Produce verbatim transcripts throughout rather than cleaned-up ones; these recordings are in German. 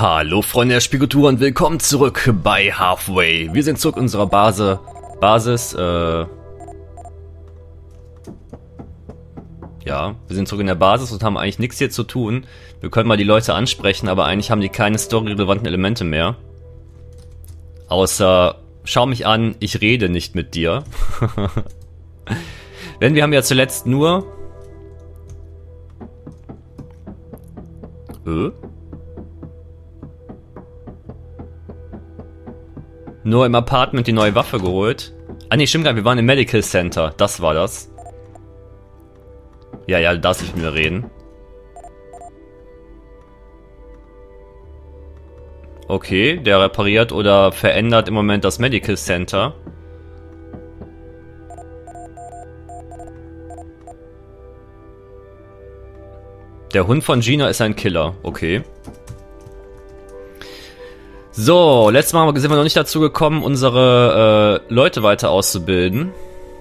Hallo Freunde der Spielkultur und willkommen zurück bei Halfway. Wir sind zurück in unserer Base, Basis, äh... Ja, wir sind zurück in der Basis und haben eigentlich nichts hier zu tun. Wir können mal die Leute ansprechen, aber eigentlich haben die keine storyrelevanten Elemente mehr. Außer, schau mich an, ich rede nicht mit dir. Denn wir haben ja zuletzt nur... Äh? Nur im Apartment die neue Waffe geholt. Ah ne, stimmt gar nicht, wir waren im Medical Center. Das war das. Ja, ja, darfst nicht mit mir reden. Okay, der repariert oder verändert im Moment das Medical Center. Der Hund von Gina ist ein Killer. Okay. So, letztes Mal sind wir noch nicht dazu gekommen, unsere äh, Leute weiter auszubilden.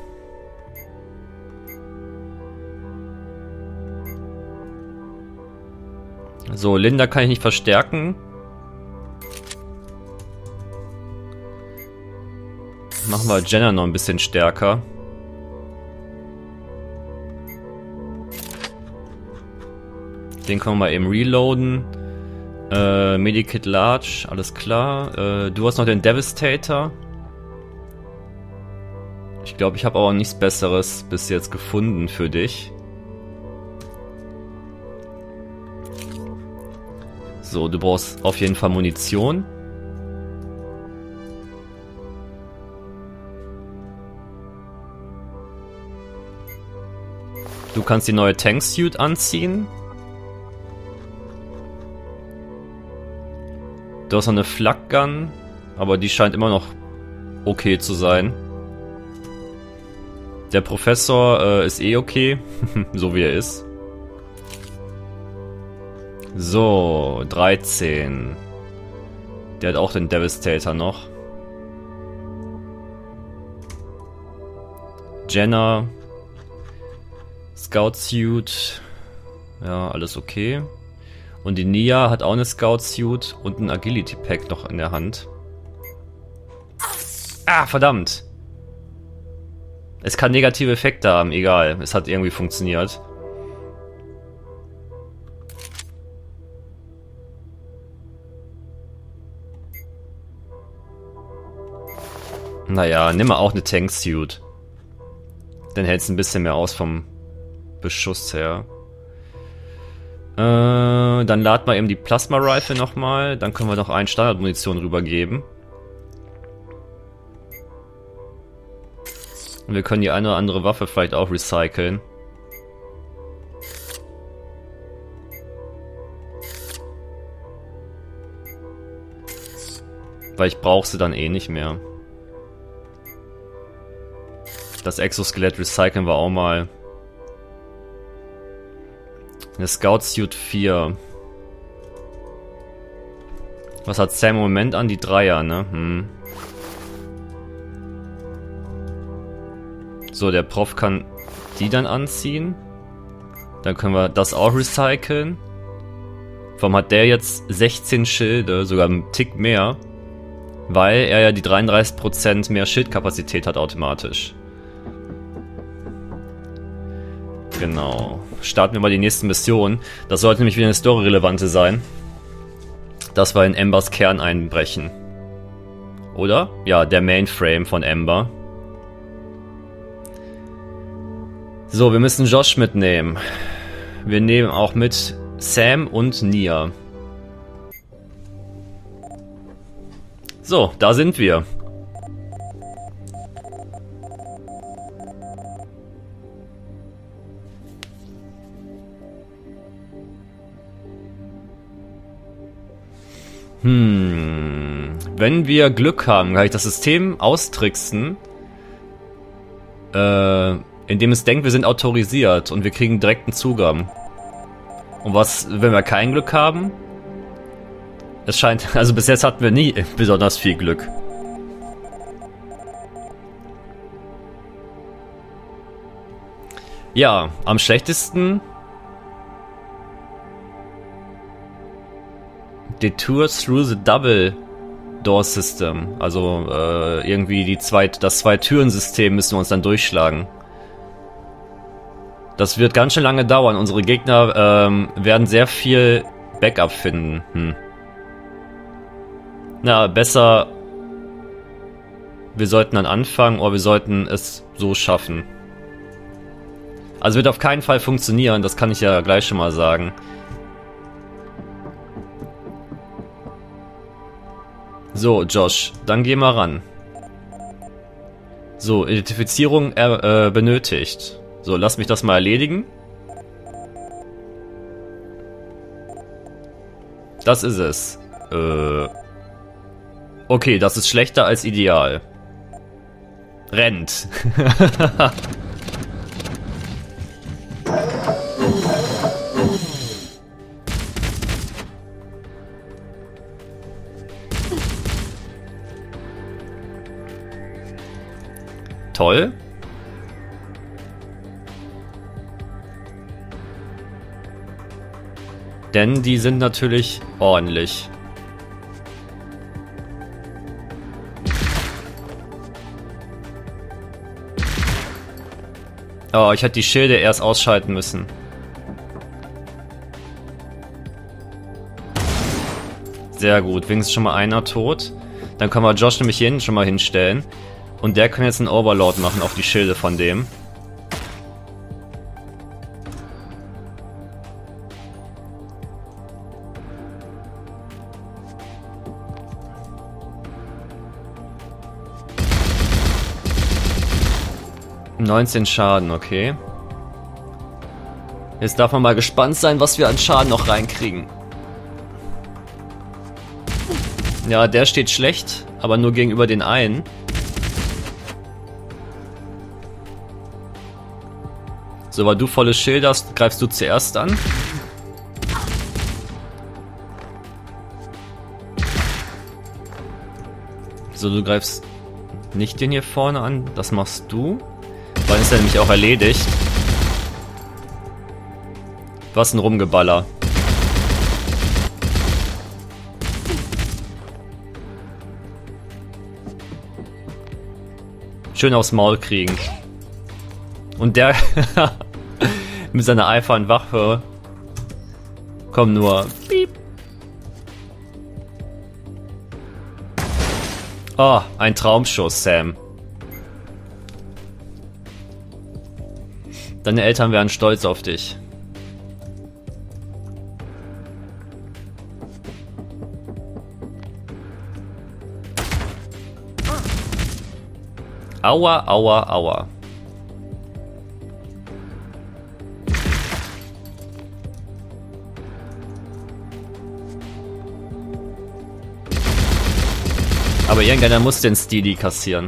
So, Linda kann ich nicht verstärken. Machen wir Jenna noch ein bisschen stärker. Den können wir mal eben reloaden. Äh, Medikit Large, alles klar. Äh, du hast noch den Devastator. Ich glaube, ich habe auch nichts Besseres bis jetzt gefunden für dich. So, du brauchst auf jeden Fall Munition. Du kannst die neue Tank-Suit anziehen. Du hast noch eine Flak Gun, aber die scheint immer noch okay zu sein. Der Professor äh, ist eh okay, so wie er ist. So, dreizehn. Der hat auch den Devastator noch. Jenna. Scout Suit. Ja, alles okay. Und die Nia hat auch eine Scout Suit und ein Agility Pack noch in der Hand. Ah, verdammt. Es kann negative Effekte haben, egal. Es hat irgendwie funktioniert. Naja, nimm mal auch eine Tank Suit. Dann hält es ein bisschen mehr aus vom Beschuss her. Äh, dann laden wir eben die Plasma Rifle nochmal. Dann können wir noch einen Standardmunition rübergeben. Und wir können die eine oder andere Waffe vielleicht auch recyceln. Weil ich brauche sie dann eh nicht mehr. Das Exoskelett recyceln wir auch mal. Eine Scout Suit vier. Was hat Sam im Moment an? Die Dreier, ne? Hm. So, der Prof kann die dann anziehen. Dann können wir das auch recyceln. Warum hat der jetzt sechzehn Schilde? Sogar einen Tick mehr. Weil er ja die dreiunddreißig Prozent mehr Schildkapazität hat automatisch. Genau. Starten wir mal die nächste Mission. Das sollte nämlich wieder eine Story-relevante sein. Dass wir in Embers Kern einbrechen. Oder? Ja, der Mainframe von Ember. So, wir müssen Josh mitnehmen. Wir nehmen auch mit Sam und Nia. So, da sind wir. Hm, wenn wir Glück haben, kann ich das System austricksen, äh, indem es denkt, wir sind autorisiert und wir kriegen direkten Zugang. Und was, wenn wir kein Glück haben? Es scheint, also bis jetzt hatten wir nie besonders viel Glück. Ja, am schlechtesten Detour through the double door system. Also äh, irgendwie die zwei, das Zwei-Türen-System müssen wir uns dann durchschlagen. Das wird ganz schön lange dauern. Unsere Gegner ähm, werden sehr viel Backup finden. Hm. Na, besser... Wir sollten dann anfangen, oder wir sollten es so schaffen. Also wird auf keinen Fall funktionieren, das kann ich ja gleich schon mal sagen. So, Josh, dann geh mal ran. So, Identifizierung äh, äh, benötigt. So, lass mich das mal erledigen. Das ist es. Äh... Okay, das ist schlechter als ideal. Rennt. Toll. Denn die sind natürlich ordentlich. Oh, ich hätte die Schilde erst ausschalten müssen. Sehr gut, wenigstens schon mal einer tot. Dann können wir Josh nämlich hier hinten schon mal hinstellen. Und der kann jetzt einen Overlord machen auf die Schilde von dem. neunzehn Schaden, okay. Jetzt darf man mal gespannt sein, was wir an Schaden noch reinkriegen. Ja, der steht schlecht, aber nur gegenüber den einen. So, weil du volles Schild hast, greifst du zuerst an. So, du greifst nicht den hier vorne an, das machst du. Dann ist er nämlich auch erledigt. Was ein Rumgeballer. Schön aufs Maul kriegen. Und der mit seiner eifernden Waffe. Komm nur. Piep. Oh, ein Traumschuss, Sam. Deine Eltern wären stolz auf dich. Aua, aua, aua. Aber irgendeiner muss den Steely kassieren.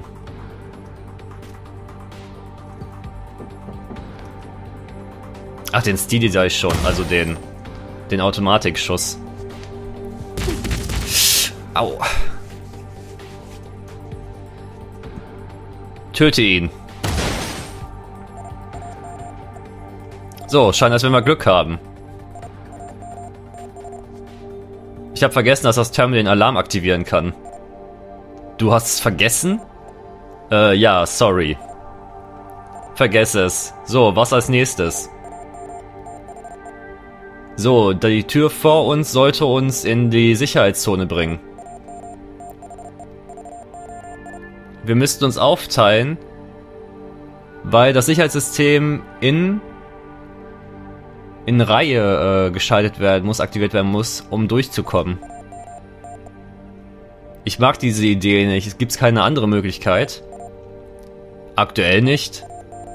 Ach, den Steely sah ich schon, also den, den Automatikschuss. Au. Töte ihn. So, scheint, als wenn wir Glück haben. Ich habe vergessen, dass das Terminal den Alarm aktivieren kann. Du hast es vergessen? Äh, ja, sorry. Vergess es. So, was als nächstes? So, die Tür vor uns sollte uns in die Sicherheitszone bringen. Wir müssten uns aufteilen, weil das Sicherheitssystem in in Reihe äh, geschaltet werden muss, aktiviert werden muss, um durchzukommen. Ich mag diese Idee nicht. Es gibt keine andere Möglichkeit. Aktuell nicht.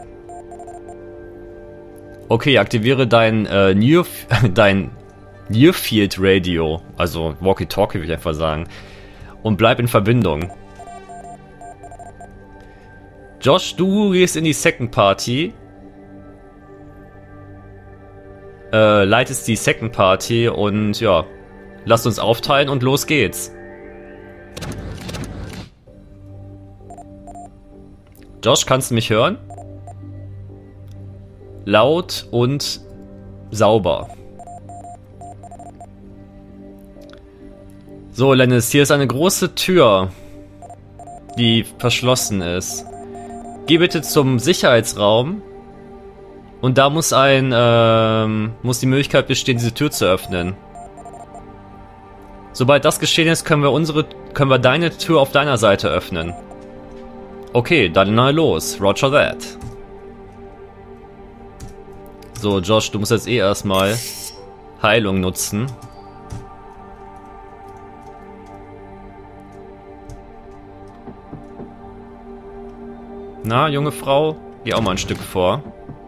Okay, aktiviere dein äh, Near, dein Nearfield Radio, also Walkie-Talkie würde ich einfach sagen, und bleib in Verbindung. Josh, du gehst in die Second Party, äh, leitest die Second Party und ja, lasst uns aufteilen und los geht's. Josh, kannst du mich hören? Laut und sauber. So, Lennis, hier ist eine große Tür, die verschlossen ist. Geh bitte zum Sicherheitsraum. Und da muss ein, ähm, muss die Möglichkeit bestehen, diese Tür zu öffnen. Sobald das geschehen ist, können wir unsere, können wir deine Tür auf deiner Seite öffnen. Okay, dann mal los. Roger that. So, Josh, du musst jetzt eh erstmal Heilung nutzen. Na, junge Frau, geh auch mal ein Stück vor.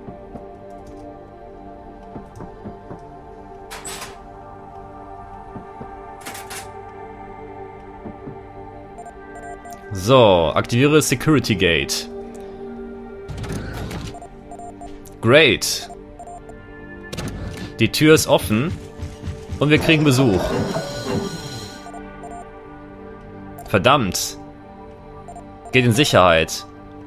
So, aktiviere Security Gate. Great. Die Tür ist offen und wir kriegen Besuch. Verdammt. Geht in Sicherheit.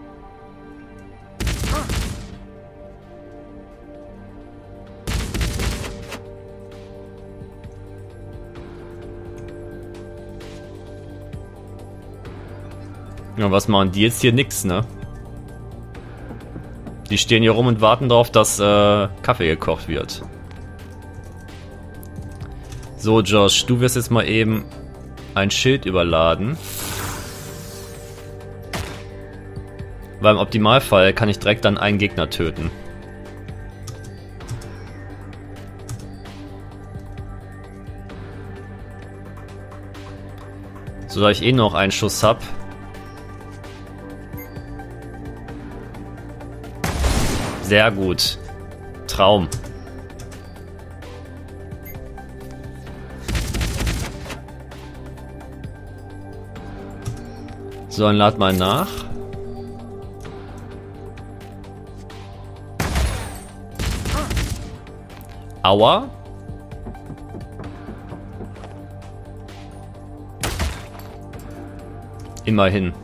Ja, was machen die jetzt hier? Nix, ne? Die stehen hier rum und warten darauf, dass äh, Kaffee gekocht wird. So, Josh, du wirst jetzt mal eben ein Schild überladen. Weil im Optimalfall kann ich direkt dann einen Gegner töten. So, da ich eh noch einen Schuss hab. Sehr gut. Traum. So, dann lad mal nach. Aua. Immerhin.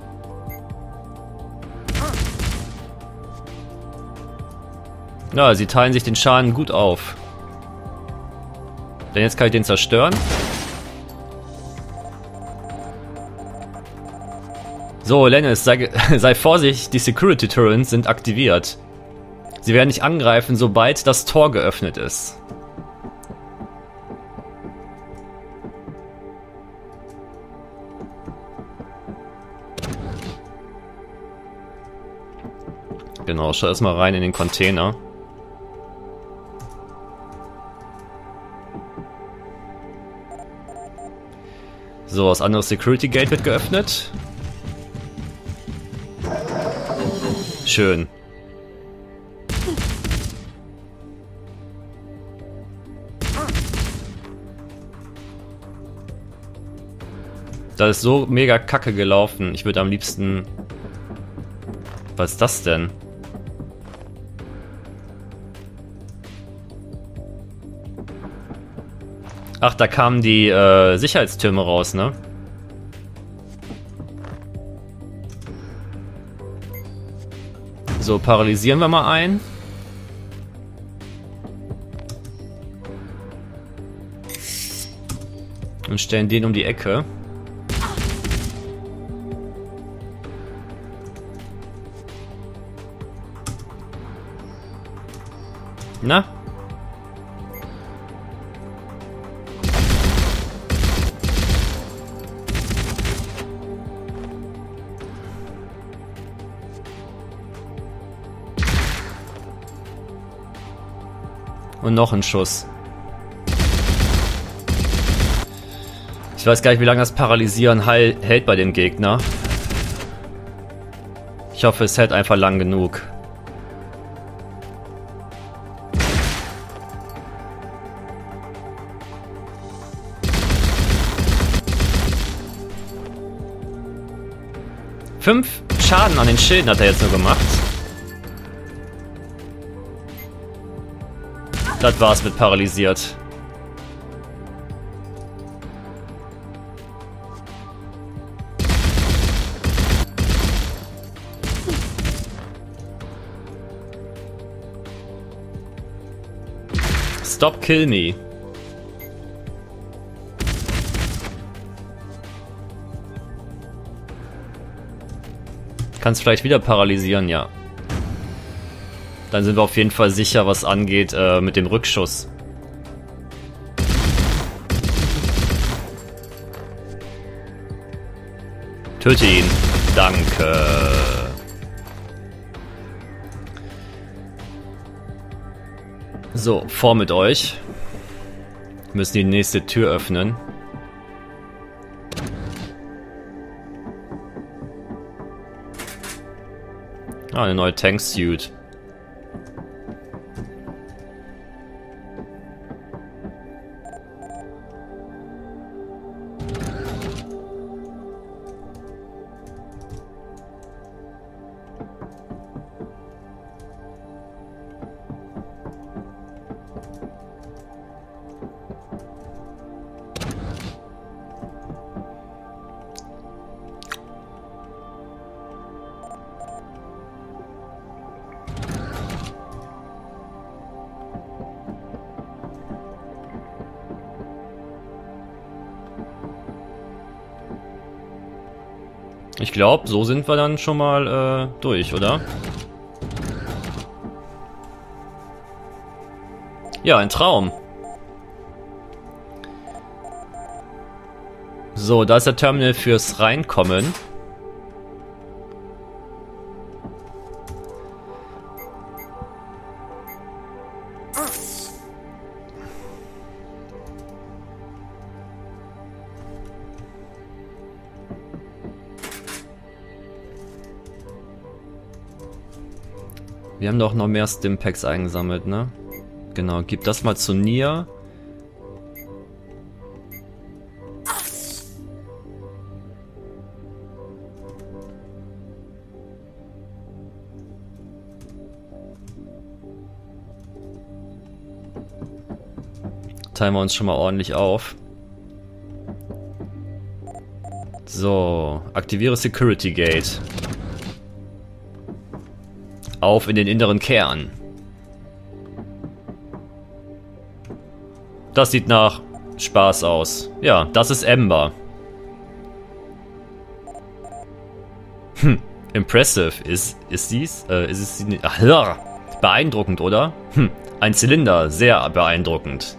Ja, sie teilen sich den Schaden gut auf. Denn jetzt kann ich den zerstören. So, Lennis, sei, sei vorsichtig, die Security Turrets sind aktiviert. Sie werden dich angreifen, sobald das Tor geöffnet ist. Genau, schau erstmal rein in den Container. So, das andere Security Gate wird geöffnet. Schön. Das ist so mega kacke gelaufen. Ich würde am liebsten... Was ist das denn? Ach, da kamen die äh, Sicherheitstürme raus, ne? So, paralysieren wir mal einen. Und stellen den um die Ecke. Na? Und noch ein Schuss. Ich weiß gar nicht, wie lange das Paralysieren heil hält bei dem Gegner. Ich hoffe, es hält einfach lang genug. Fünf Schaden an den Schilden hat er jetzt nur gemacht. Das war's mit paralysiert. Stop kill me. Kannst vielleicht wieder paralysieren, ja. Dann sind wir auf jeden Fall sicher, was angeht äh, mit dem Rückschuss. Töte ihn. Danke. So, vor mit euch. Wir müssen die nächste Tür öffnen. Ah, eine neue Tank-Suit. Ich glaube, so sind wir dann schon mal äh, durch, oder? Ja, ein Traum. So, da ist der Terminal fürs Reinkommen. Wir haben doch noch mehr Stimpaks eingesammelt, ne? Genau, gib das mal zu Nia. Teilen wir uns schon mal ordentlich auf. So, aktiviere Security Gate. Auf in den inneren Kern. Das sieht nach Spaß aus. Ja, das ist Ember. Hm, impressive. Ist, ist dies? Äh, ist es die, ach, ja. Beeindruckend, oder? Hm, ein Zylinder. Sehr beeindruckend.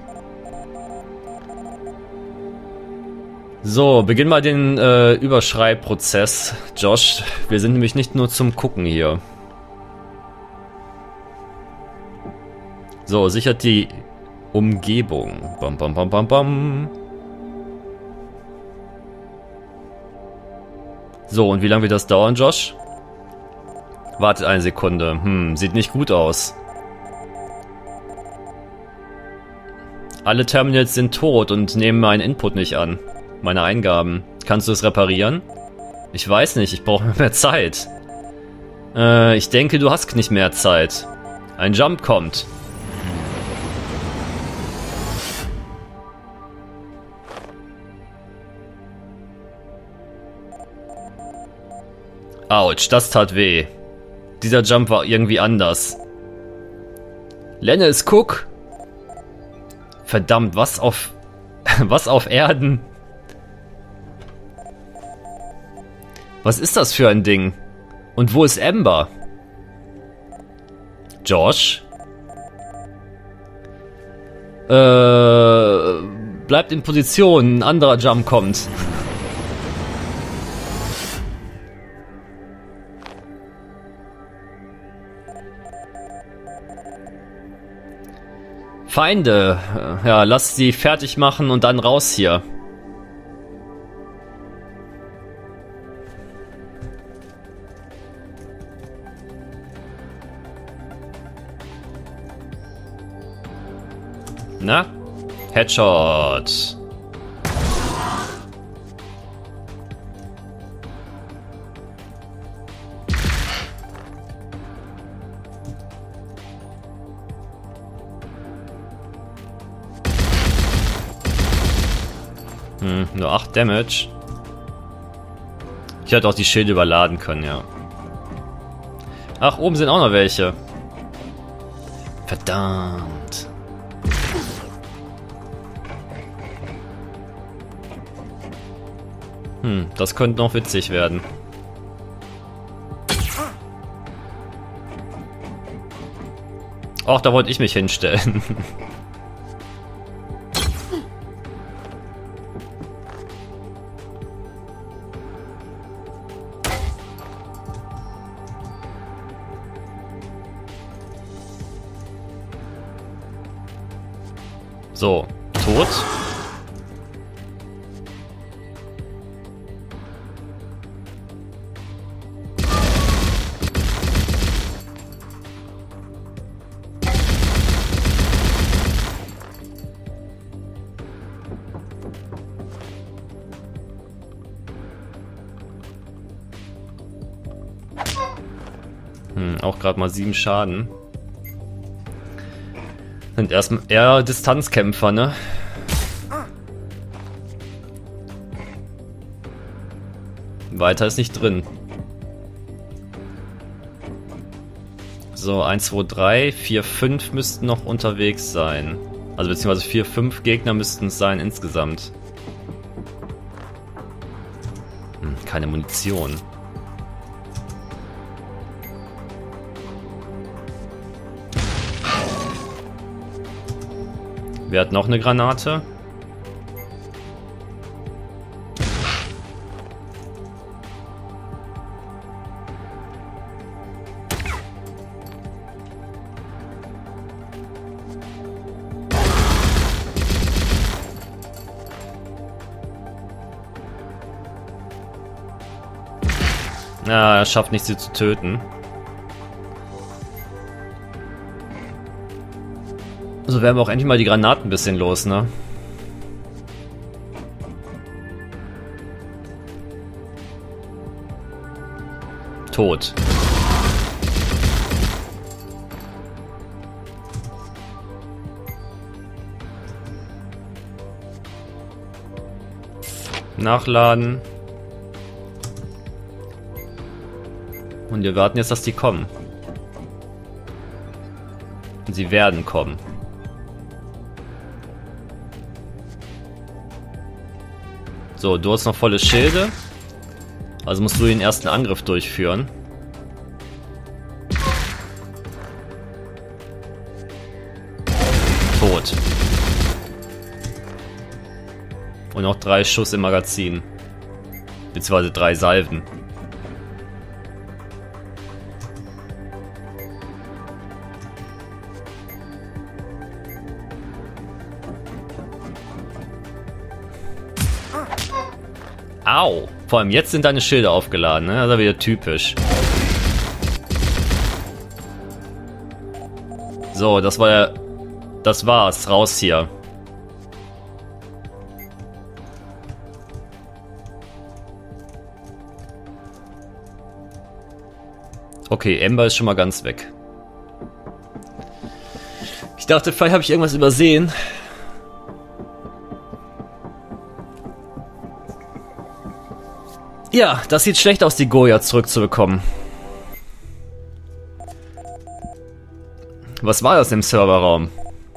So, beginn mal den äh, Überschreibprozess, Josh. Wir sind nämlich nicht nur zum Gucken hier. So, sichert die Umgebung. Bam, bam, bam, bam, bam. So, und wie lange wird das dauern, Josh? Wartet eine Sekunde. Hm, sieht nicht gut aus. Alle Terminals sind tot und nehmen meinen Input nicht an. Meine Eingaben. Kannst du es reparieren? Ich weiß nicht, ich brauche mehr Zeit. Äh, ich denke, du hast nicht mehr Zeit. Ein Jump kommt. Autsch, das tat weh. Dieser Jump war irgendwie anders. Lennis, guck! Verdammt, was auf... was auf Erden? Was ist das für ein Ding? Und wo ist Ember? Josh? Äh... Bleibt in Position, ein anderer Jump kommt. Feinde. Ja, lass sie fertig machen und dann raus hier. Na? Headshot. Hm, nur acht Damage. Ich hätte auch die Schilde überladen können, ja. Ach, oben sind auch noch welche. Verdammt. Hm, das könnte noch witzig werden. Ach, da wollte ich mich hinstellen. So, tot. Hm, auch gerade mal sieben Schaden. Sind erstmal eher Distanzkämpfer, ne? Weiter ist nicht drin. So, eins, zwei, drei, vier, fünf müssten noch unterwegs sein. Also beziehungsweise vier, fünf Gegner müssten es sein insgesamt. Hm, keine Munition. Wer hat noch eine Granate? Na, er schafft nicht, sie zu töten. So werden wir auch endlich mal die Granaten ein bisschen los, ne? Tot. Nachladen. Und wir warten jetzt, dass die kommen. Und sie werden kommen. So, du hast noch volle Schilde. Also musst du den ersten Angriff durchführen. Tot. Und noch drei Schuss im Magazin. Beziehungsweise drei Salven. Au! Vor allem jetzt sind deine Schilder aufgeladen, ne? Das ist wieder typisch. So, das war ja... Das war's. Raus hier. Okay, Ember ist schon mal ganz weg. Ich dachte, vielleicht habe ich irgendwas übersehen. Ja, das sieht schlecht aus, die Goya zurückzubekommen. Was war das im Serverraum?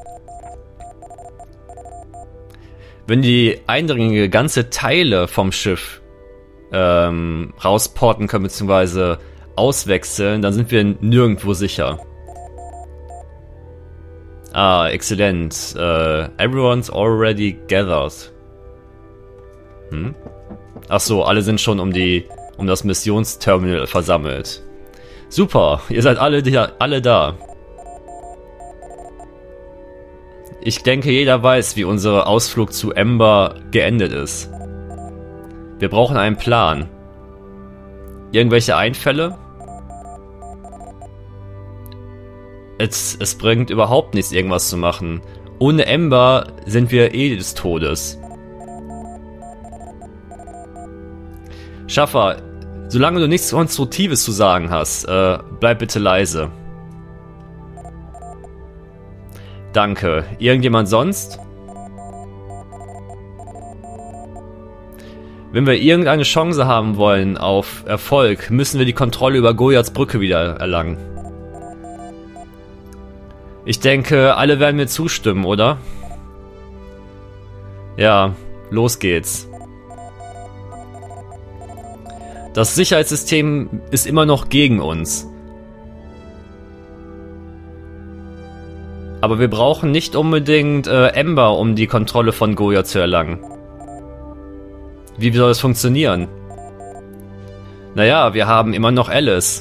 Wenn die Eindringlinge ganze Teile vom Schiff ähm, rausporten können, beziehungsweise auswechseln, dann sind wir nirgendwo sicher. Ah, exzellent. Uh, everyone's already gathered. Hm? Ach so, alle sind schon um die um das Missionsterminal versammelt. Super, ihr seid alle, alle da. Ich denke, jeder weiß, wie unser Ausflug zu Ember geendet ist. Wir brauchen einen Plan. Irgendwelche Einfälle? Es, es bringt überhaupt nichts, irgendwas zu machen. Ohne Ember sind wir eh des Todes. Schaffer, solange du nichts Konstruktives zu sagen hast, äh, bleib bitte leise. Danke. Irgendjemand sonst? Wenn wir irgendeine Chance haben wollen auf Erfolg, müssen wir die Kontrolle über Goyads Brücke wieder erlangen. Ich denke, alle werden mir zustimmen, oder? Ja, los geht's. Das Sicherheitssystem ist immer noch gegen uns. Aber wir brauchen nicht unbedingt äh, Ember, um die Kontrolle von Goya zu erlangen. Wie soll das funktionieren? Naja, wir haben immer noch Alice.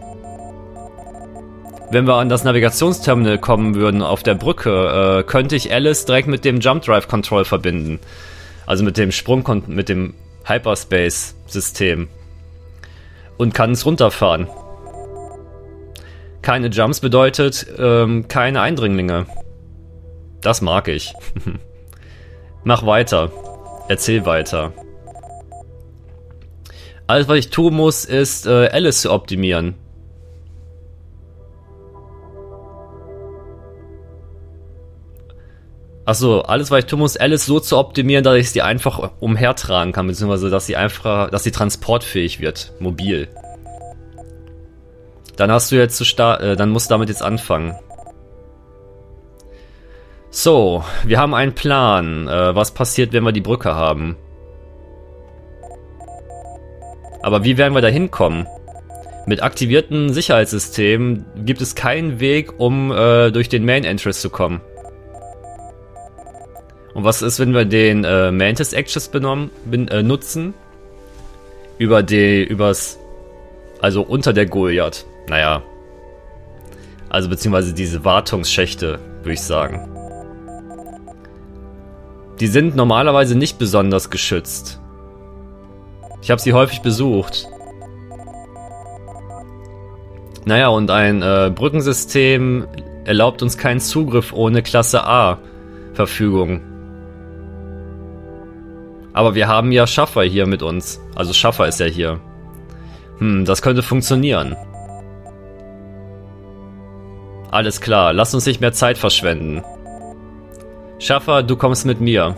Wenn wir an das Navigationsterminal kommen würden auf der Brücke, äh, könnte ich Alice direkt mit dem Jump Drive Control verbinden. Also mit dem Sprung, mit dem Hyperspace-System. Und kann es runterfahren. Keine Jumps bedeutet ähm, keine Eindringlinge. Das mag ich. Mach weiter. Erzähl weiter. Alles, was ich tun muss, ist äh, Alice zu optimieren. Achso, alles, was ich tun muss, Alice so zu optimieren, dass ich sie einfach umhertragen kann, beziehungsweise dass sie einfach, dass sie transportfähig wird, mobil. Dann hast du jetzt zu starten, äh, dann musst du damit jetzt anfangen. So, wir haben einen Plan. Äh, was passiert, wenn wir die Brücke haben? Aber wie werden wir da hinkommen? Mit aktivierten Sicherheitssystemen gibt es keinen Weg, um äh, durch den Main Entrance zu kommen. Und was ist, wenn wir den äh, Mantis Access benommen, bin, äh, nutzen? Über die, übers, also unter der Goliath. Naja. Also beziehungsweise diese Wartungsschächte, würde ich sagen. Die sind normalerweise nicht besonders geschützt. Ich habe sie häufig besucht. Naja, und ein äh, Brückensystem erlaubt uns keinen Zugriff ohne Klasse A Verfügung. Aber wir haben ja Schaffer hier mit uns. Also Schaffer ist ja hier. Hm, das könnte funktionieren. Alles klar, lass uns nicht mehr Zeit verschwenden. Schaffer, du kommst mit mir.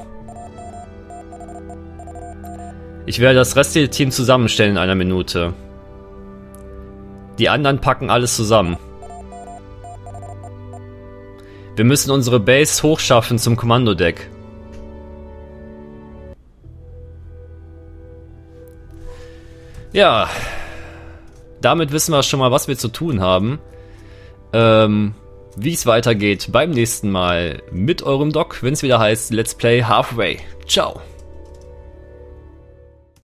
Ich werde das restliche Team zusammenstellen in einer Minute. Die anderen packen alles zusammen. Wir müssen unsere Base hochschaffen zum Kommandodeck. Ja, damit wissen wir schon mal, was wir zu tun haben. Ähm, wie es weitergeht beim nächsten Mal mit eurem Doc, wenn es wieder heißt Let's Play Halfway. Ciao.